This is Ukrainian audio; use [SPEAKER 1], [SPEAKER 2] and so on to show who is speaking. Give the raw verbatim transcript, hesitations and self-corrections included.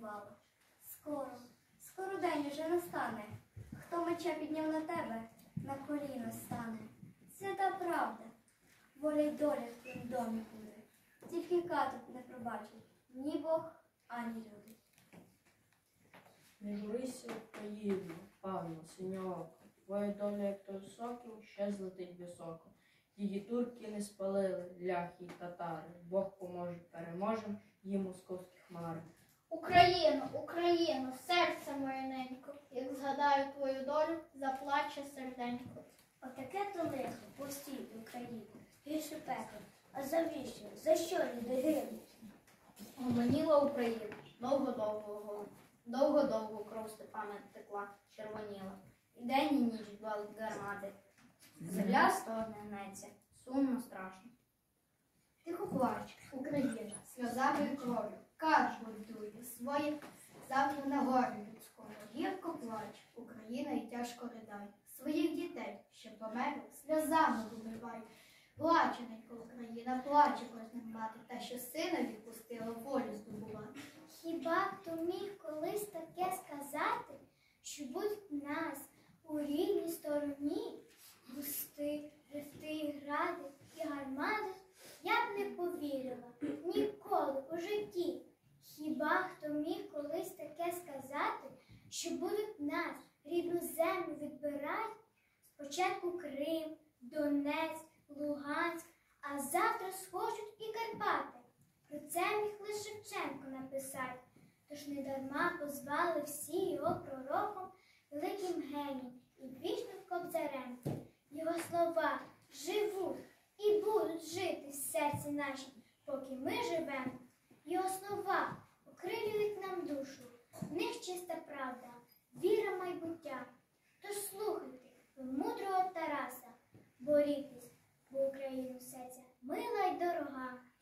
[SPEAKER 1] бувало. Скоро, скоро день уже настане. Хто меча підняв на тебе, на коліно стане. Свята правда, воля й доля в твоїм домі буде. Тільки каток не пробачить ні Бог, ані люди.
[SPEAKER 2] Не журися, Україно, панно, синьооко, твоя доля, як той сокіл, ще злетить високо. Її турки не спалили, ляхи й татари. Бог поможе, переможем їм московські хмари.
[SPEAKER 3] Україно, Україно, серце моє ненько, як згадаю твою долю, заплаче серденько.
[SPEAKER 1] Отаке то лихо, постій, Україну, гірше пекло. А завіщо? За що люди гинуть?
[SPEAKER 3] Гомоніла Україна, довго-довго, довго-довго кров Степана текла, червоніла. І день і ніч двалить гармати. Земля стогне гнеться, сумно, страшно. Тихо плач, Україна, сльозами і кров'ю, кашу дує своє, завтра на горі людському. Гірко плач, Україна, і тяжко ридай. Своїх дітей, що померли, сльозами вибивай. Плаче, ненько Україна, плаче кожна мати, та що сина відпустила волю здобувати.
[SPEAKER 1] Хіба хто міг колись таке сказати, що будь нас у рідній стороні, густи, рифти, гради і гармади, я б не повірила ніколи у житті. Хіба хто міг колись таке сказати, що будуть нас рідну землю відбирати? Спочатку Крим, Донець, Луганськ, а завтра схочуть і Карпати. Про це міг лише Шевченко написати. Тож недарма позвали всі його пророком, великим генієм і вічним кобзарем. Його слова живуть і будуть жити в серці нашій, поки ми живемо. Його слова окрилюють нам душу, в них чиста правда, віра майбуття. Тож слухайте ви мудрого Тараса, борітесь, бо Україна все ця мила й дорога.